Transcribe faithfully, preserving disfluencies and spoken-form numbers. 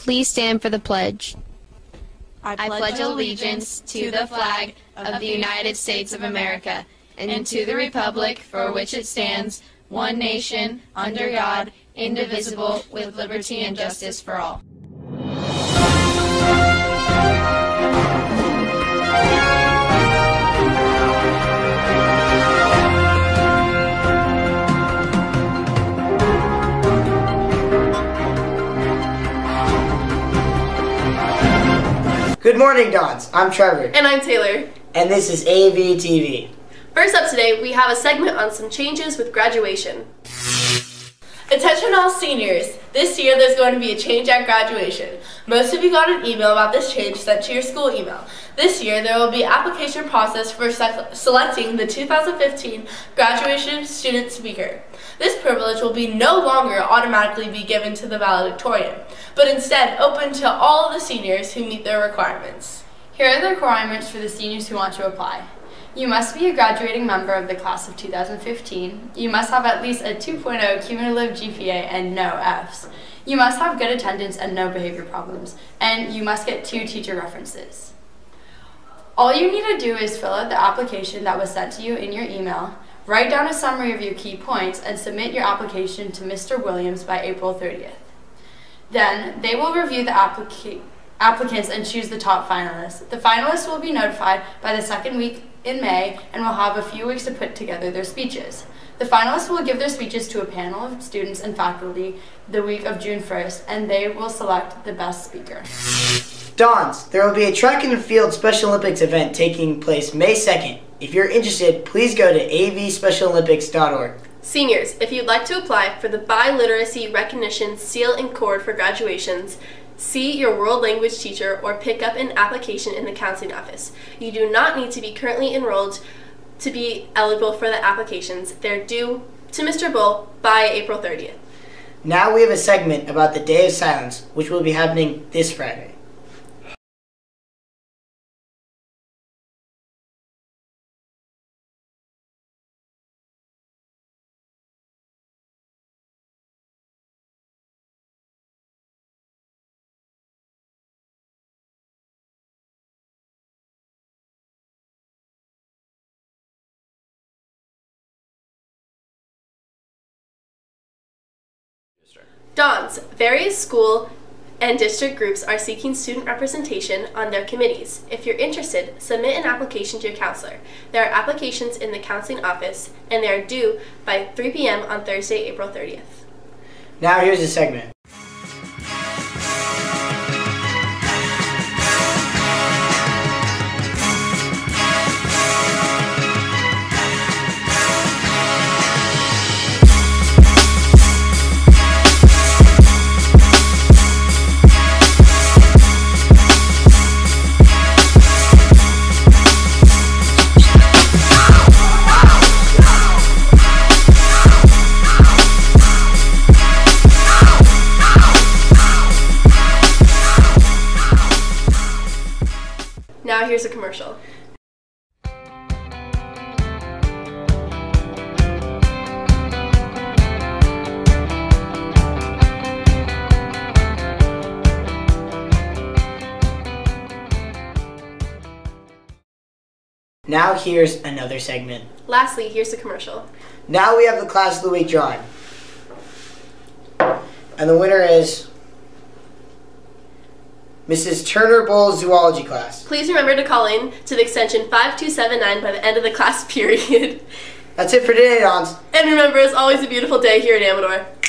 Please stand for the pledge. I pledge, I pledge allegiance to the flag of the United States of America and to the republic for which it stands, one nation, under God, indivisible, with liberty and justice for all. Good morning, Dons. I'm Trevor. And I'm Taylor. And this is A V T V. First up today, we have a segment on some changes with graduation. Attention all seniors. This year there's going to be a change at graduation. Most of you got an email about this change sent to your school email. This year there will be an application process for se- selecting the two thousand fifteen graduation student speaker. This privilege will be no longer automatically be given to the valedictorian, but instead open to all of the seniors who meet their requirements. Here are the requirements for the seniors who want to apply. You must be a graduating member of the class of two thousand fifteen. You must have at least a two point oh cumulative G P A and no Fs. You must have good attendance and no behavior problems. And you must get two teacher references. All you need to do is fill out the application that was sent to you in your email, write down a summary of your key points, and submit your application to Mister Williams by April thirtieth. Then, they will review the applica- applicants and choose the top finalists. The finalists will be notified by the second week in May and will have a few weeks to put together their speeches. The finalists will give their speeches to a panel of students and faculty the week of June first, and they will select the best speaker. Dons, there will be a track and field Special Olympics event taking place May second. If you're interested, please go to a v special olympics dot org. Seniors, if you'd like to apply for the Biliteracy Recognition Seal and Cord for graduations, see your world language teacher or pick up an application in the counseling office. You do not need to be currently enrolled to be eligible for the applications. They're due to Mister Bull by April thirtieth. Now we have a segment about the Day of Silence, which will be happening this Friday. Dons, various school and district groups are seeking student representation on their committees. If you're interested, submit an application to your counselor. There are applications in the counseling office, and they are due by three p m on Thursday, April thirtieth. Now here's a segment. Now here's a commercial. Now here's another segment. Lastly, here's a commercial. Now we have the Class of the Week drawing. And the winner is Missus Turner Bowl Zoology class. Please remember to call in to the extension five two seven nine by the end of the class period. That's it for today, Dons. And remember, it's always a beautiful day here at Amador.